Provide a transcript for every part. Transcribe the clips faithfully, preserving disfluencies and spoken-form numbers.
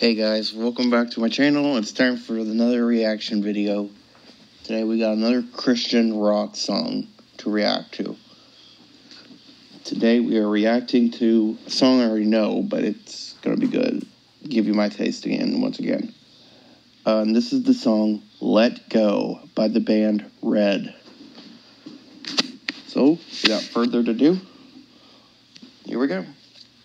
Hey guys, welcome back to my channel. It's time for another reaction video. Today we got another Christian rock song to react to. Today we are reacting to a song I already know, but it's going to be good. Give you my taste again, once again. Uh, and this is the song Let Go by the band Red. So, without further ado, here we go.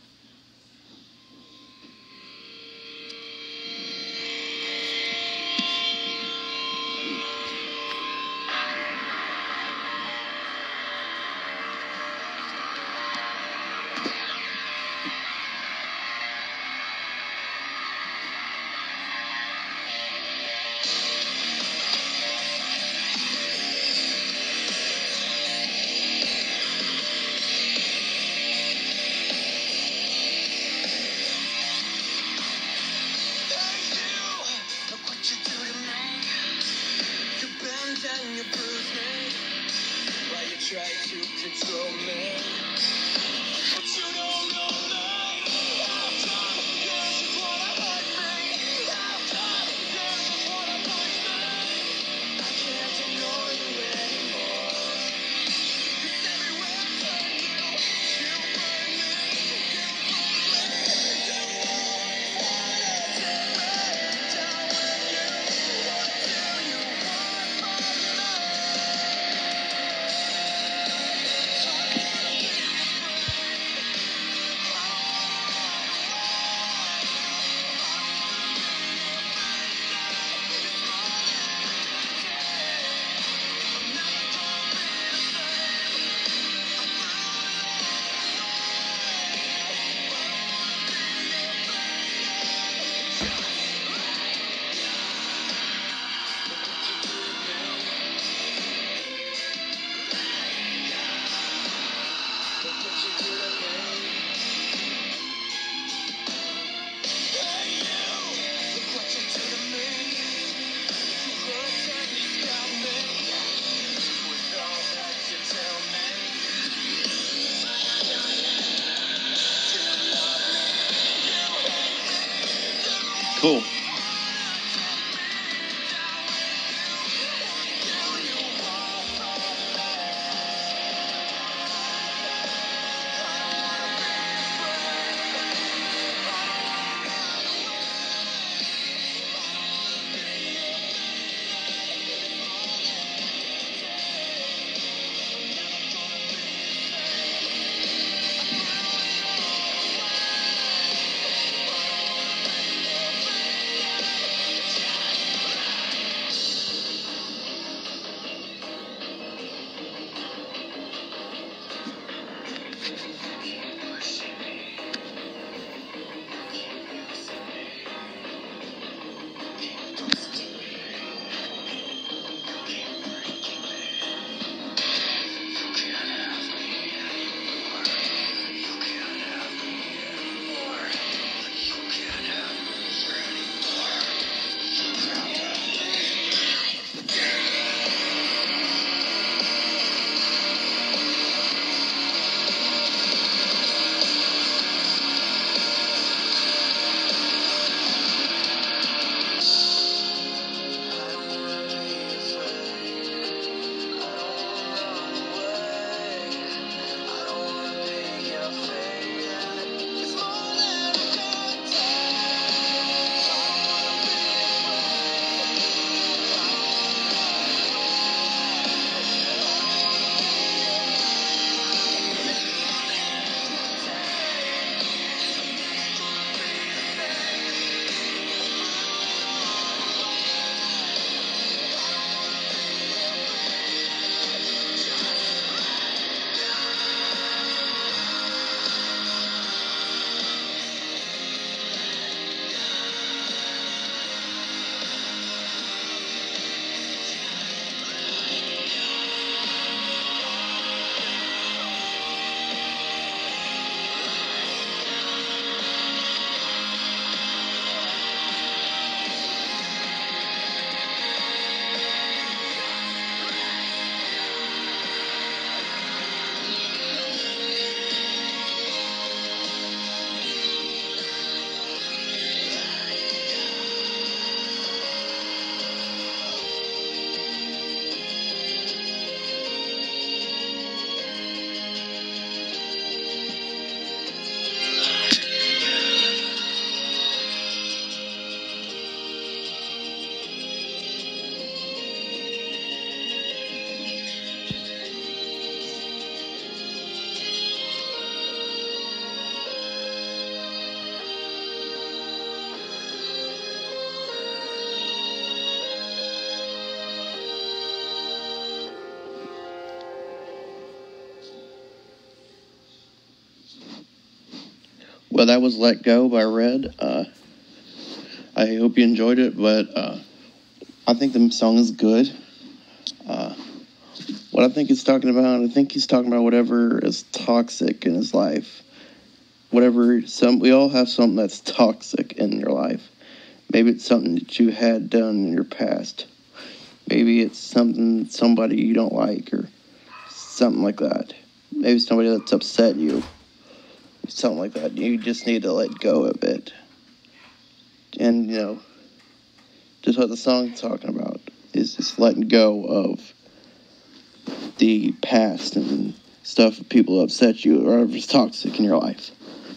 Try to control me, but you don't know me. How come you just wanna hurt me? How come you just wanna push me? I can't ignore you anymore. 'Cause everywhere I turn you, you burn me, you burn me. You always wanna take me down with you. What do you want from me? Cool. Well, that was Let Go by Red. Uh, I hope you enjoyed it, but uh, I think the song is good. Uh, what I think he's talking about, I think he's talking about whatever is toxic in his life. Whatever, some we all have something that's toxic in your life. Maybe it's something that you had done in your past. Maybe it's something, somebody you don't like, or something like that. Maybe somebody that's upset you. Something like that. You just need to let go of it. And, you know, just what the song's talking about is just letting go of the past and stuff, people upset you, or whatever's toxic in your life.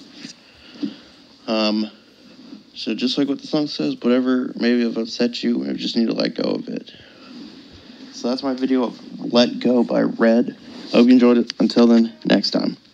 Um, so just like what the song says, whatever maybe have upset you, you just need to let go of it. So that's my video of Let Go by Red. I hope you enjoyed it. Until then, next time.